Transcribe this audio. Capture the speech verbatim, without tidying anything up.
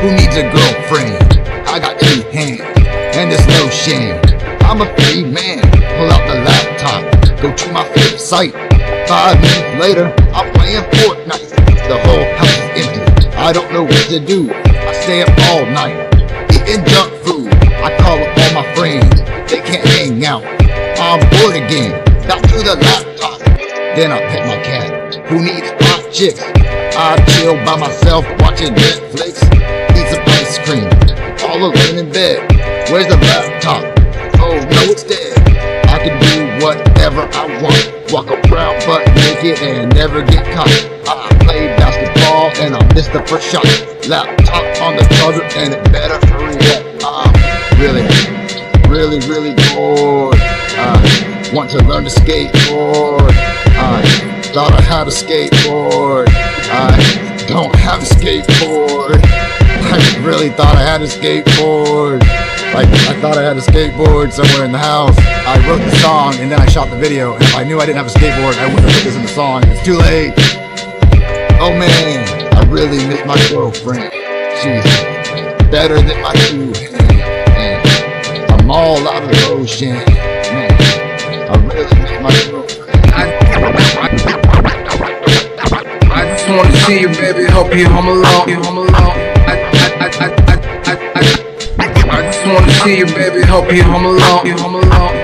Who needs a girlfriend? I got two hands, and there's no shame. I'm a free man. Pull out the laptop, go to my favorite site. Five minutes later, I'm playing Fortnite. The whole house is empty. I don't know what to do. I stay up all night, eating junk food. I call up all my friends. They can't hang out. I'm bored again. Back to the laptop. Then I pet my cat. Who needs hot chicks? I chill by myself watching Netflix. Eat some ice cream. All alone in bed. Where's the laptop? Oh no, it's dead. I can do whatever I want. Walk around butt naked and never get caught. I play basketball and I missed the first shot. Laptop on the charger and it better hurry up. I'm really, really, really bored. I want to learn to skateboard. I thought I had a skateboard. I don't have a skateboard. I really thought I had a skateboard. Like, I thought I had a skateboard somewhere in the house. I wrote the song and then I shot the video. And if I knew I didn't have a skateboard, I wouldn't have put this in the song. It's too late. Oh man, I really miss my girlfriend. She's better than my two hands. And I'm all out of lotion. Man, I really miss my girlfriend. I, I, I just wanna see you, baby. Hope you're home alone. You're home alone. I, I, I, I, I, I, I, I just wanna see you, baby. Hope you're home alone. You're home alone.